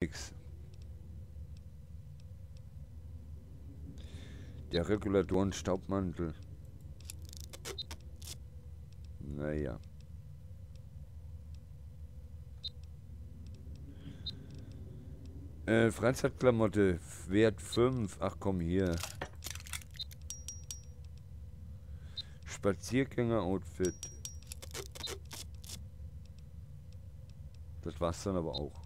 nix. Der Regulatoren-Staubmantel. Naja. Freizeitklamotte, Wert 5. Ach komm hier. Spaziergänger-Outfit. Das war's dann aber auch.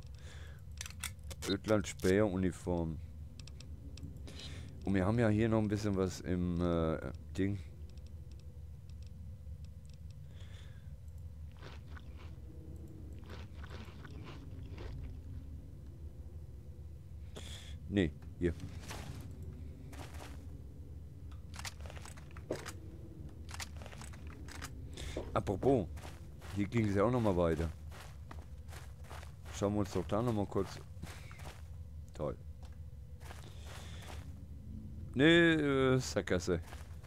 Ödland-Späher-Uniform. Und wir haben ja hier noch ein bisschen was im Ding. Nee, hier. Apropos, hier ging es ja auch noch mal weiter. Schauen wir uns doch da noch mal kurz. Toll. Nee, Sackgasse.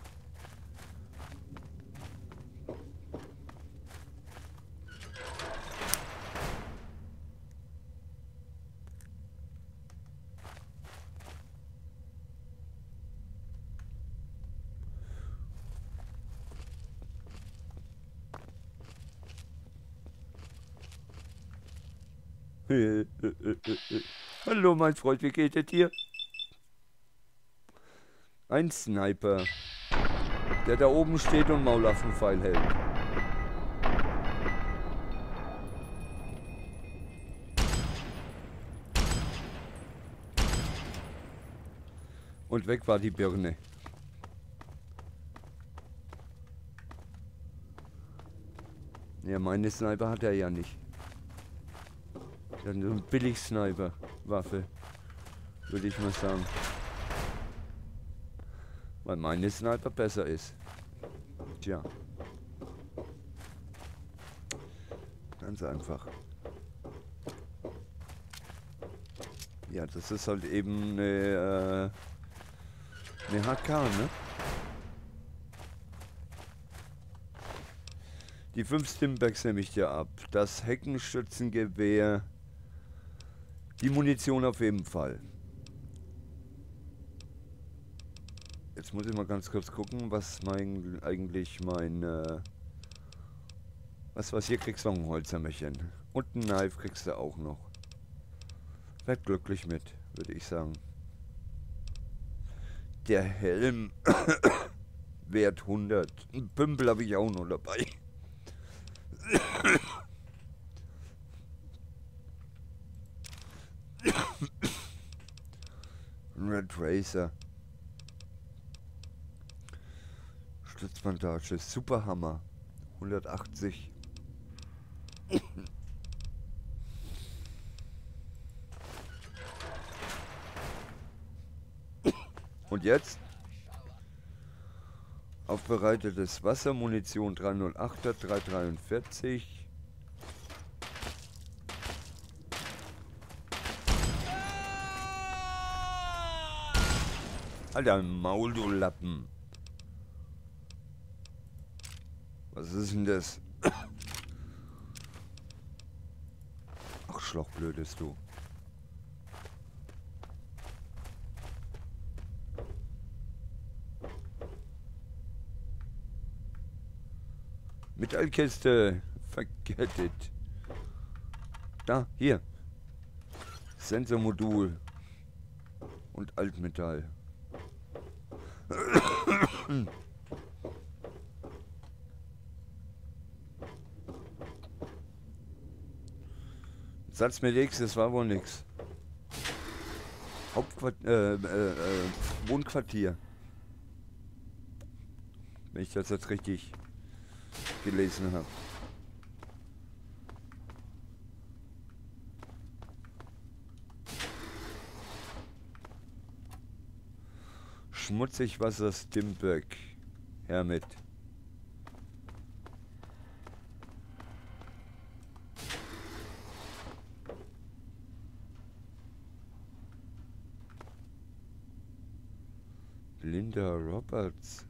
Hallo mein Freund, wie geht es dir? Ein Sniper, der da oben steht und Maulaffenpfeil hält. Und weg war die Birne. Ja, meine Sniper hat er ja nicht. Ja, so eine Billig-Sniper-Waffe, würde ich mal sagen. Weil meine Sniper besser ist. Tja. Ganz einfach. Ja, das ist halt eben eine HK, ne? Die 5 Stimbacks nehme ich dir ab. Das Heckenschützengewehr. Die Munition auf jeden Fall. Jetzt muss ich mal ganz kurz gucken, was eigentlich mein... Was hier kriegst du noch ein Holzhammerchen. Und ein Knife kriegst du auch noch. Werd glücklich mit, würde ich sagen. Der Helm wert 100. Ein Pümpel habe ich auch noch dabei. Red Racer. Stützbandage. Superhammer. 180. Und jetzt? Aufbereitetes Wasser, Munition 308er, 343. Alter, Maul, du Lappen. Was ist denn das? Ach, Schlauchblödes, du. Metallkiste. Forget it. Da, hier. Sensormodul. Und Altmetall. Satz mit X, das war wohl nix. Wohnquartier. Wenn ich das jetzt richtig gelesen habe. Schmutzig Wasser Stimberg. Hermit. Linda Roberts.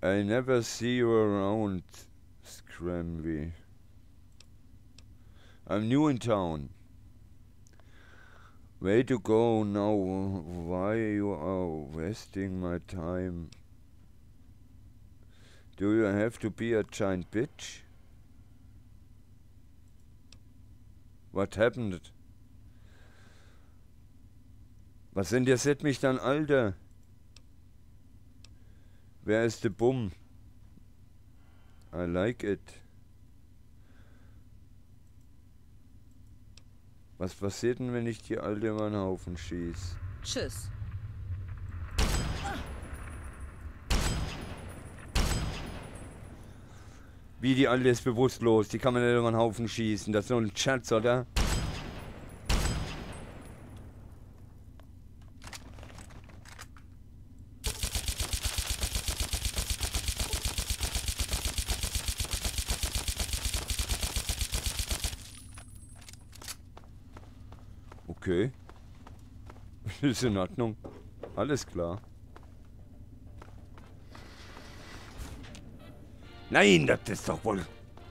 I never see you around, Scramby. I'm new in town. Way to go now. Why you are wasting my time? Do you have to be a giant bitch? What happened? Was interessiert mich dann, Alter? Wer ist der Bumm? I like it. Was passiert denn, wenn ich die Alte über den Haufen schieß? Tschüss. Wie, die Alte ist bewusstlos? Die kann man nicht über den Haufen schießen. Das ist nur ein Scherz, oder? Okay. Ist in Ordnung. Alles klar. Nein, das ist doch wohl...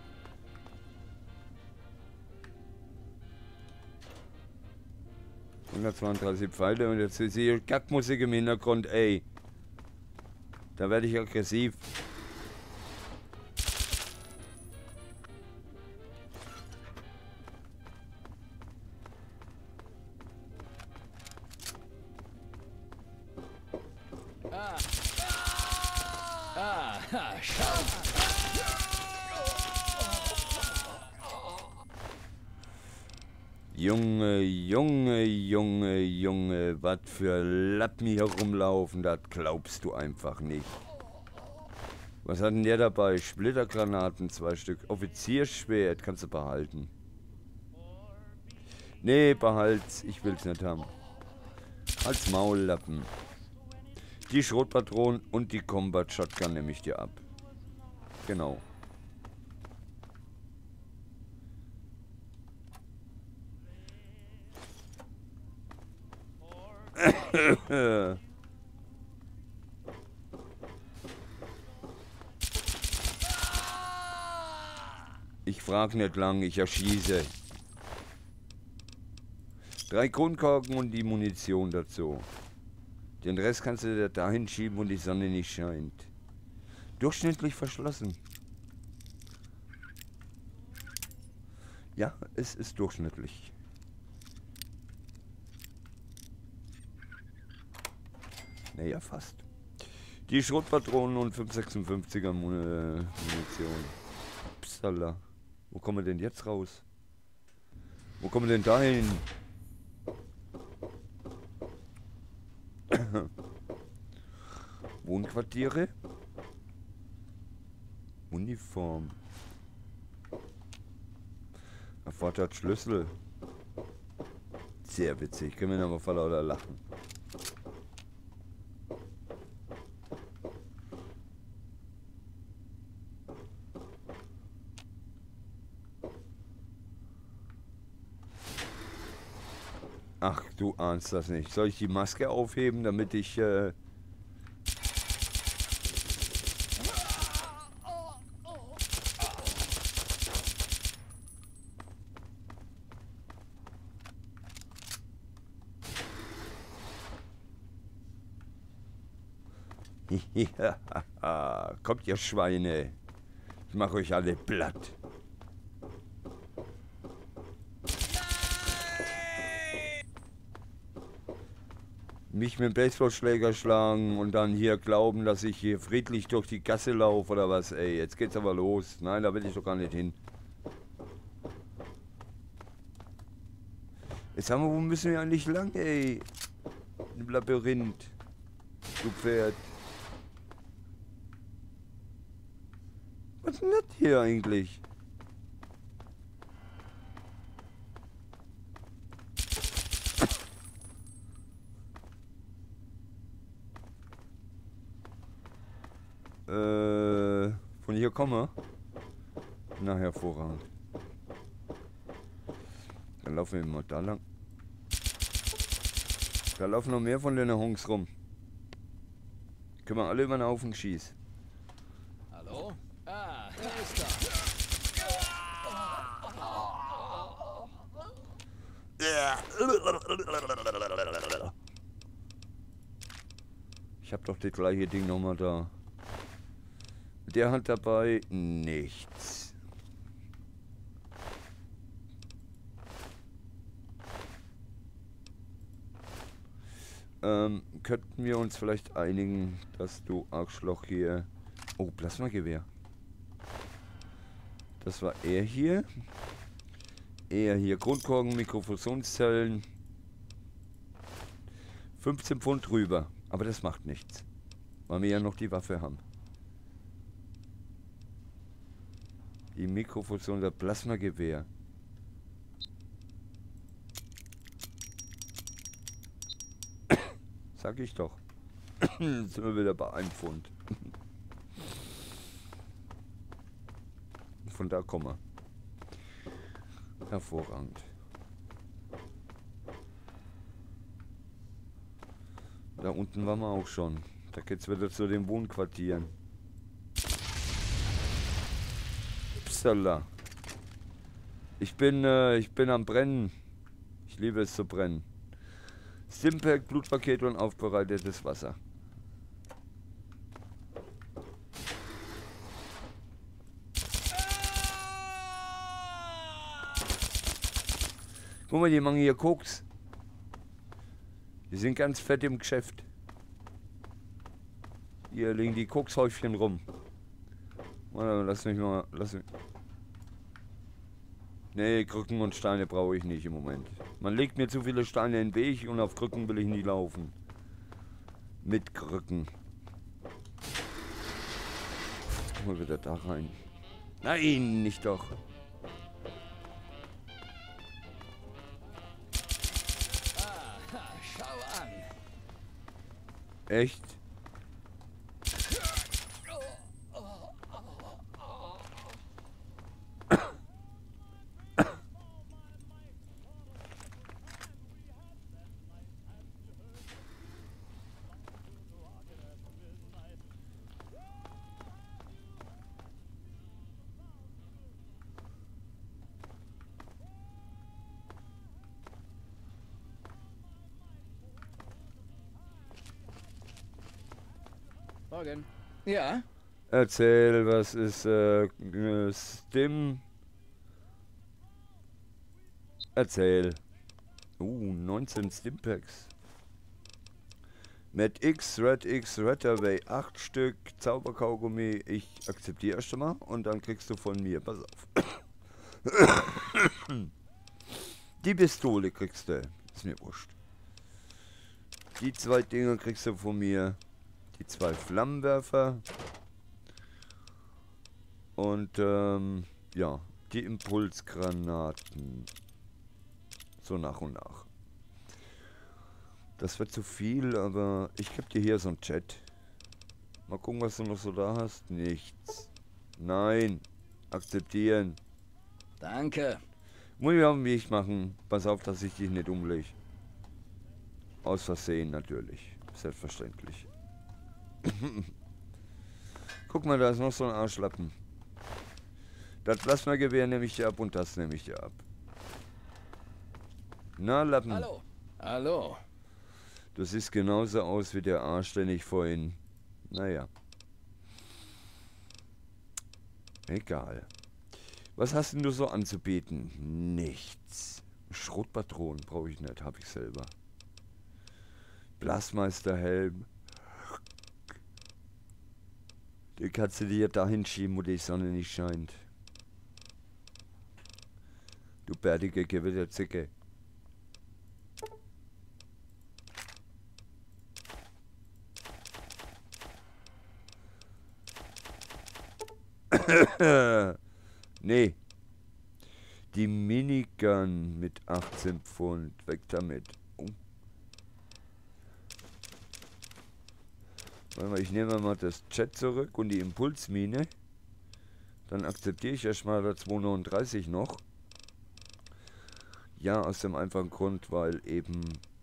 ...132 Pfeile und jetzt ist hier Kackmusik im Hintergrund, ey. Da werde ich aggressiv. Junge, Junge, Junge, Junge, was für Lappen hier rumlaufen, das glaubst du einfach nicht. Was hat denn der dabei? Splittergranaten, 2 Stück. Offiziersschwert, kannst du behalten. Nee, behalt's, ich will's nicht haben. Als Maullappen. Die Schrotpatronen und die Combat Shotgun nehme ich dir ab. Genau. Ich frage nicht lang, ich erschieße. 3 Grundkorken und die Munition dazu. Den Rest kannst du dir dahin schieben, wo die Sonne nicht scheint. Durchschnittlich verschlossen. Ja, es ist durchschnittlich. Naja, fast. Die Schrotpatronen und 5,56er Munition. Psala. Wo kommen wir denn jetzt raus? Wo kommen wir denn dahin? Wohnquartiere? Uniform. Erfordert Schlüssel. Sehr witzig. Können wir aber voll lauter lachen. Ach, du ahnst das nicht. Soll ich die Maske aufheben, damit ich... Kommt ihr Schweine. Ich mache euch alle platt. Mich mit dem Baseballschläger schlagen und dann hier glauben, dass ich hier friedlich durch die Gasse laufe oder was, ey. Jetzt geht's aber los. Nein, da will ich doch gar nicht hin. Jetzt haben wir, wo müssen wir eigentlich lang, ey? Im Labyrinth. Du Pferd. Was ist denn das hier eigentlich? Von hier komme? Na, hervorragend. Dann laufen wir mal da lang. Da laufen noch mehr von den Honks rum. Können wir alle über den Haufen schießen. doch das gleiche Ding nochmal da. Der hat dabei nichts. Könnten wir uns vielleicht einigen, dass du Arschloch hier... Oh, Plasmagewehr. Das war er hier. Er hier. Grundkorken, Mikrofusionszellen. 15 Pfund drüber. Aber das macht nichts. Weil wir ja noch die Waffe haben. Die Mikrofusion, der Plasmagewehr. Sag ich doch. Jetzt sind wir wieder bei 1 Pfund. Von da kommen wir. Hervorragend. Da unten waren wir auch schon. Da geht's wieder zu den Wohnquartieren. Upsala. Ich bin am Brennen. Ich liebe es zu brennen. Stimpack, Blutpaket und aufbereitetes Wasser. Guck mal, die machen hier Koks. Die sind ganz fett im Geschäft. Hier liegen die Kokshäufchen rum. Lass mich mal. Nee, Krücken und Steine brauche ich nicht im Moment. Man legt mir zu viele Steine in den Weg und auf Krücken will ich nie laufen. Mit Krücken. Mal wieder da rein. Nein, nicht doch. Schau an. Echt? Morgen. Ja? Erzähl, was ist Stim? Erzähl. 19 Stimpacks. Mad X, Red X, Redaway, 8 Stück, Zauberkaugummi. Ich akzeptiere erst mal und dann kriegst du von mir. Pass auf. Die Pistole kriegst du. Ist mir wurscht. Die 2 Dinger kriegst du von mir. Die 2 Flammenwerfer. Und ja, die Impulsgranaten. So nach und nach. Das wird zu viel, aber ich gebe dir hier so einen Chat. Mal gucken, was du noch so da hast. Nichts. Nein. Akzeptieren. Danke. Muss ich auf den Weg machen. Pass auf, dass ich dich nicht umlege. Aus Versehen natürlich. Selbstverständlich. Guck mal, da ist noch so ein Arschlappen. Das Plasmagewehr nehme ich dir ab und das nehme ich dir ab. Na, Lappen. Hallo. Hallo. Du siehst genauso aus wie der Arsch, den ich vorhin... Naja. Egal. Was hast denn du so anzubieten? Nichts. Schrotpatronen brauche ich nicht, habe ich selber. Blastmeisterhelm. Den kannst du dir dahin schieben, wo die Sonne nicht scheint. Du bärtige Gewitterzicke. Nee. Die Minigun mit 18 Pfund. Weg damit. Oh. Warte mal, ich nehme mal das Chat zurück und die Impulsmine. Dann akzeptiere ich erstmal das 239 noch. Ja, aus dem einfachen Grund, weil eben,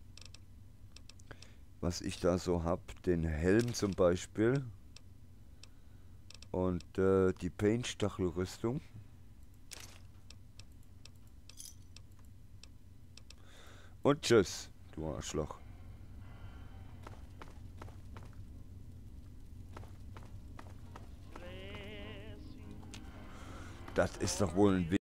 was ich da so habe, den Helm zum Beispiel und die Paint-Stachelrüstung. Und tschüss, du Arschloch. Das ist doch wohl ein